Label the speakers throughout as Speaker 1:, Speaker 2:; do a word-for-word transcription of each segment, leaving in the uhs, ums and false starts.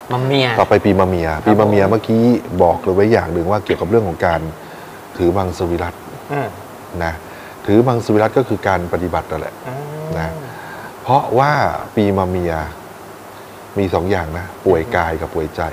Speaker 1: มะเมีย
Speaker 2: ต่อไปปีมะเมียปีมะเมียเมื่อกี้บอกเลยไว้อย่างหนึ่งว่าเกี่ยวกับเรื่องของการถือมังสวิรัตินะถือมังสวิรัติก็คือการปฏิบัตินั่นแหละนะเพราะว่าปีมะเมียมีสองอย่างนะป่วยกายกับป่วยใจ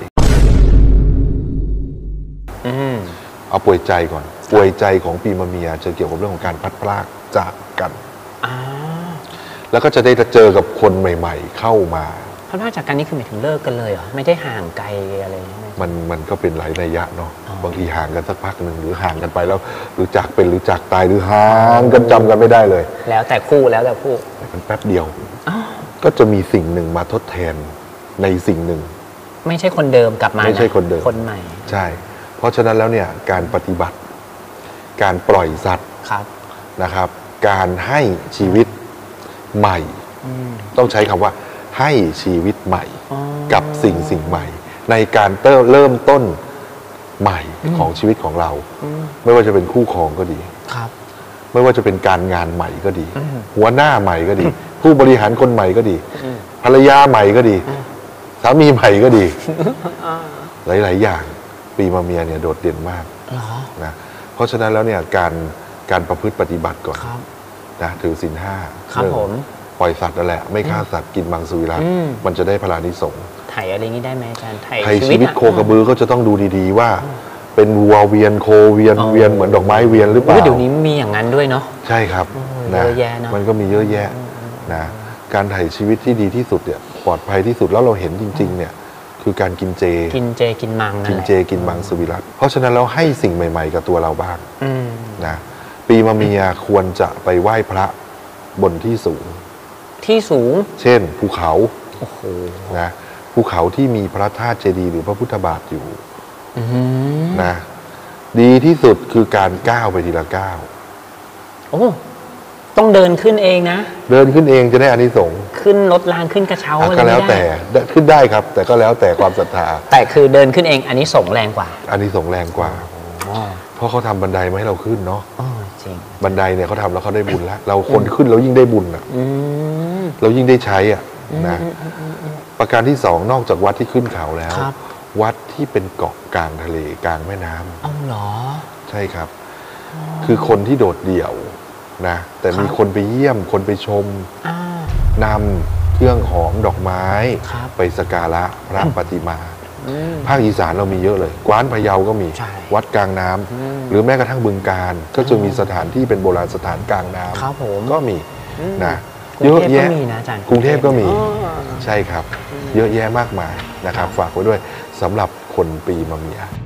Speaker 2: เอาป่วยใจก่อนป่วยใจของปีมะเมียจะเกี่ยวกับเรื่องของการพลัดพรากจากกันแล้วก็จะได้เจอกับคนใหม่ๆเข้ามา
Speaker 1: พลัดพรากจากกันนี่คือหมายถึงเลิกกันเลยเหรอไม่ได้ห่างไกลอะไร
Speaker 2: มันมันก็เป็นหลายนัยยะเนาะบางทีห่างกันสักพักหนึ่งหรือห่างกันไปแล้วรู้จักเป็นรู้จักตายหรือห่างกันจำกันไม่ได้เลย
Speaker 1: แล้วแต่คู่แล้วแต่คู่
Speaker 2: แต่มันแป๊บเดียวก็จะมีสิ่งหนึ่งมาทดแทนในสิ่งหนึ่ง
Speaker 1: ไม่ใช่คนเดิมกลับมา
Speaker 2: ไม่ใช่คนเดิม
Speaker 1: คนใหม่
Speaker 2: ใช่เพราะฉะนั้นแล้วเนี่ยการปฏิบัติการปล่อยสัตว์นะครับการให้ชีวิตใหม่ต้องใช้คำว่าให้ชีวิตใหม่กับสิ่งสิ่งใหม่ในการเริ่มต้นใหม่ของชีวิตของเราไม่ว่าจะเป็นคู่ครองก็ดีไม่ว่าจะเป็นการงานใหม่ก็ดีหัวหน้าใหม่ก็ดีผู้บริหารคนใหม่ก็ดีภรรยาใหม่ก็ดีสามีใหม่ก็ดีหลายๆอย่างปีมะเมียเนี่ยโดดเด่นมากนะเพราะฉะนั้นแล้วเนี่ยการการประพฤติปฏิบัติก่อนนะถือศีลห้าปล่อยสัตว์นั่นแหละไม่ฆ่าสัตว์กินมังสวิรัติมันจะได้พลานิสงส์
Speaker 1: ไถอะไรนี้ได้ไหมอาจารย์ไถ
Speaker 2: ชีวิตโคกระบือก็จะต้องดูดีๆว่าเป็นวัวเวียนโคเวียนเวียนเหมือนดอกไม้เวียนหรือเปล่า
Speaker 1: เดี๋ยวนี้มีอย่างนั้นด้วยเนาะ
Speaker 2: ใช่ครับนะมันก็มีเยอะแยะนะการไถชีวิตที่ดีที่สุดเนี่ยปลอดภัยที่สุดแล้วเราเห็นจริงๆเนี่ยคือการกินเจ
Speaker 1: กินเจกินมัง
Speaker 2: กินเจกินมังสวิรัติเพราะฉะนั้นเราให้สิ่งใหม่ๆกับตัวเราบ้างนะปีมะเมียควรจะไปไหว้พระบนที่สูง
Speaker 1: ที่สูง
Speaker 2: เช่นภูเขานะภูเขาที่มีพระธาตุเจดีย์หรือพระพุทธบาทอยู่นะดีที่สุดคือการก้าวไปทีละก้าว
Speaker 1: โอ้ต้องเดินขึ้นเองนะ
Speaker 2: เดินขึ้นเองจะได้อานิสงส์
Speaker 1: ขึ้นรถรางขึ้นกระเช้า
Speaker 2: ก็แล้วแต่ขึ้นได้ครับแต่ก็แล้วแต่ความศรัทธา
Speaker 1: แต่คือเดินขึ้นเองอันนี้สงแรงกว่า
Speaker 2: อันนี้สงแรงกว่าเพราะเขาทำบันไดมาให้เราขึ้นเนาะ
Speaker 1: จริง
Speaker 2: บันไดเนี่ยเขาทำแล้วเขาได้บุญแล้วเราคนขึ้นเรายิ่งได้บุญอ่ะเรายิ่งได้ใช้อ่ะนะประการที่สองนอกจากวัดที่ขึ้นเขาแล้ววัดที่เป็นเกาะกลางทะเลกลางแม่น้ำ
Speaker 1: อ๋อเหรอ
Speaker 2: ใช่ครับคือคนที่โดดเดี่ยวนะแต่มีคนไปเยี่ยมคนไปชมนำเครื่องหอมดอกไม้ไปสักการะพระปฏิมาภาคอีสานเรามีเยอะเลยกว้านพะเยาก็มีวัดกลางน้ำหรือแม้กระทั่งบึงกาฬก็จะมีสถานที่เป็นโบราณสถานกลางน้ำก็มีนะเยอะแยะกรุงเทพก็มีใช่ครับเยอะแยะมากมายนะครับฝากไว้ด้วยสำหรับคนปีมะเมีย